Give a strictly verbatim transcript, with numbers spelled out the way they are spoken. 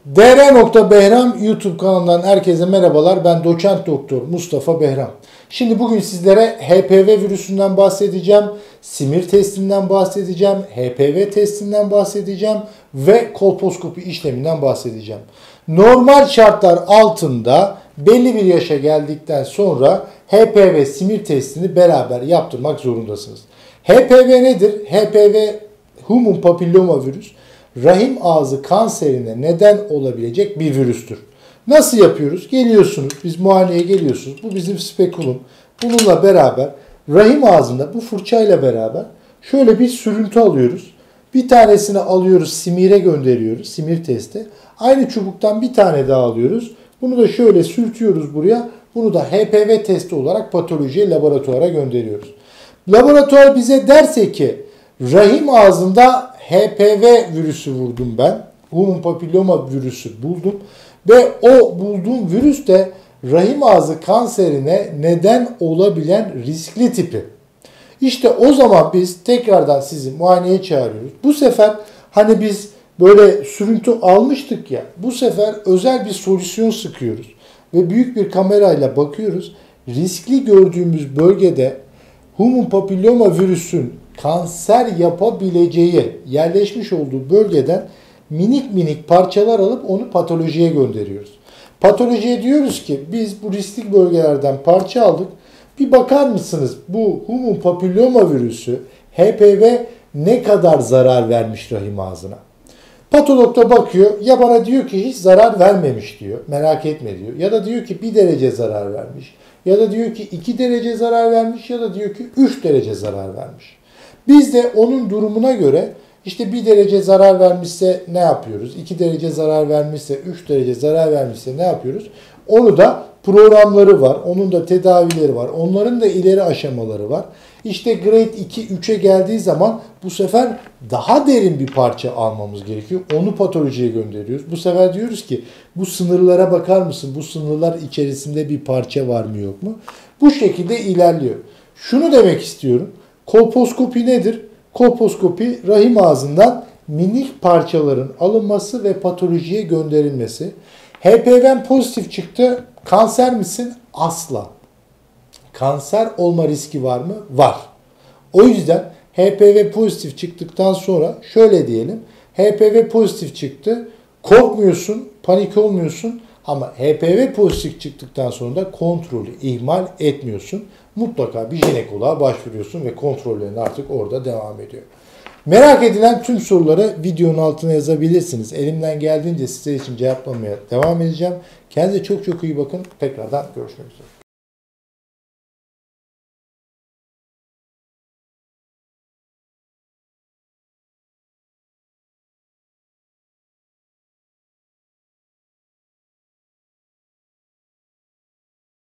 dr.behram YouTube kanalından herkese merhabalar. Ben doçent doktor Mustafa Behram. Şimdi bugün sizlere H P V virüsünden bahsedeceğim, simir testinden bahsedeceğim, H P V testinden bahsedeceğim ve kolposkopi işleminden bahsedeceğim. Normal şartlar altında belli bir yaşa geldikten sonra H P V simir testini beraber yaptırmak zorundasınız. H P V nedir? H P V human papilloma virüs. Rahim ağzı kanserine neden olabilecek bir virüstür. Nasıl yapıyoruz? Geliyorsunuz, biz muayeneye geliyorsunuz. Bu bizim spekulum. Bununla beraber rahim ağzında bu fırçayla beraber şöyle bir sürüntü alıyoruz. Bir tanesini alıyoruz, simire gönderiyoruz, simir testi. Aynı çubuktan bir tane daha alıyoruz. Bunu da şöyle sürtüyoruz buraya. Bunu da H P V testi olarak patolojiye, laboratuvara gönderiyoruz. Laboratuvar bize derse ki rahim ağzında H P V virüsü vurdum ben. Human papilloma virüsü buldum. Ve o bulduğum virüs de rahim ağzı kanserine neden olabilen riskli tipi. İşte o zaman biz tekrardan sizi muayeneye çağırıyoruz. Bu sefer hani biz böyle sürüntü almıştık ya. Bu sefer özel bir solüsyon sıkıyoruz. Ve büyük bir kamerayla bakıyoruz. Riskli gördüğümüz bölgede human papilloma virüsün kanser yapabileceği yerleşmiş olduğu bölgeden minik minik parçalar alıp onu patolojiye gönderiyoruz. Patolojiye diyoruz ki biz bu riskli bölgelerden parça aldık. Bir bakar mısınız bu human papilloma virüsü H P V ne kadar zarar vermiş rahim ağzına? Patolog da bakıyor ya bana diyor ki hiç zarar vermemiş diyor. Merak etme diyor. Ya da diyor ki bir derece zarar vermiş. Ya da diyor ki iki derece zarar vermiş ya da diyor ki üç derece zarar vermiş. Biz de onun durumuna göre işte bir derece zarar vermişse ne yapıyoruz? iki derece zarar vermişse, üç derece zarar vermişse ne yapıyoruz? Onu da programları var, onun da tedavileri var, onların da ileri aşamaları var. İşte grade iki, üçe geldiği zaman bu sefer daha derin bir parça almamız gerekiyor. Onu patolojiye gönderiyoruz. Bu sefer diyoruz ki bu sınırlara bakar mısın? Bu sınırlar içerisinde bir parça var mı yok mu? Bu şekilde ilerliyor. Şunu demek istiyorum. Kolposkopi nedir? Kolposkopi rahim ağzından minik parçaların alınması ve patolojiye gönderilmesi. H P V pozitif çıktı. Kanser misin? Asla. Kanser olma riski var mı? Var. O yüzden H P V pozitif çıktıktan sonra şöyle diyelim. H P V pozitif çıktı. Korkmuyorsun, panik olmuyorsun ama H P V pozitif çıktıktan sonra da kontrolü ihmal etmiyorsun. Mutlaka bir jinekoloğa başvuruyorsun ve kontrollerin artık orada devam ediyor. Merak edilen tüm soruları videonun altına yazabilirsiniz. Elimden geldiğince sizler için cevaplamaya devam edeceğim. Kendinize çok çok iyi bakın. Tekrardan görüşmek üzere.